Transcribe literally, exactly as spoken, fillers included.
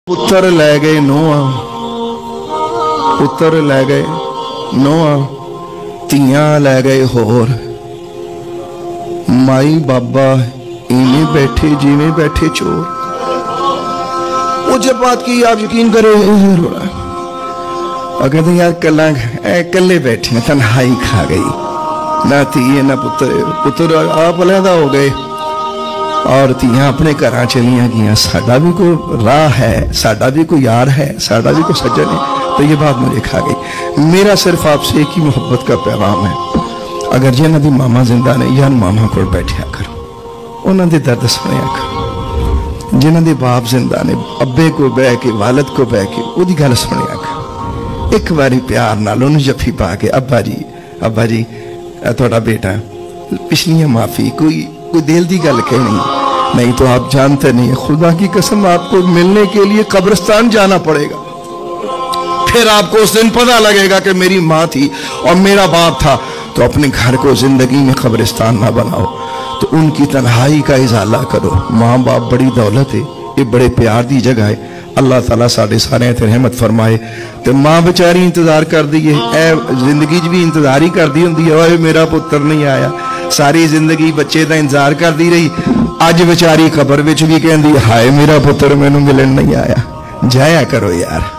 पुत्र लै गए नोआ, पुत्र लै गए नोआ, तियां लै गए होर। माई बाबा इवें बैठे जिवें बैठे चोर। वो जब बात की आप यकीन करें कहते यार कला कले बैठे तन्हाई खा गई, ना धी ना पुत्र। पुत्र आप अलहदा हो गए और तियां अपने घर चलियां गई। साडा भी कोई राह है, साडा भी कोई यार है, साडा भी कोई सज्जन है। तो ये बात मुझे खा गई। मेरा सिर्फ आपसे एक ही मोहब्बत का पैगाम है, अगर जिन्हों की मामा जिंदा ने यार मामा को बैठा करो, उन्होंने दर्द सुनिया करो। जिन्हों के बाप जिंदा ने अब्बे को बह के वालद को बह के उसकी गल सुनिया करो। एक बारी प्यार नाल उन्हें जफी पा के अब्बा जी अब्बा जी थोड़ा बेटा पिछलियां माफी, कोई कोई दिल की गल कहनी नहीं तो आप जानते नहीं, खुदा की कसम आपको मिलने के लिए कब्रिस्तान जाना पड़ेगा। फिर आपको उस दिन पता लगेगा कि मेरी माँ थी और मेरा बाप था। तो अपने घर को जिंदगी में कब्रिस्तान ना बनाओ, तो उनकी तन्हाई का इजाला करो। माँ बाप बड़ी दौलत है, ये बड़े प्यार की जगह है। अल्लाह ताला साढ़े सारे ते रहमत फरमाए। तो माँ बेचारी इंतजार कर दी है, ए जिंदगी भी इंतजार ही करती होंगी है, मेरा पुत्र नहीं आया। सारी जिंदगी बच्चे का इंतजार करती रही, अज बेचारी खबर विच भी कहती हाय मेरा पुत्र मैनू मिलन नहीं आया। जाया करो यार।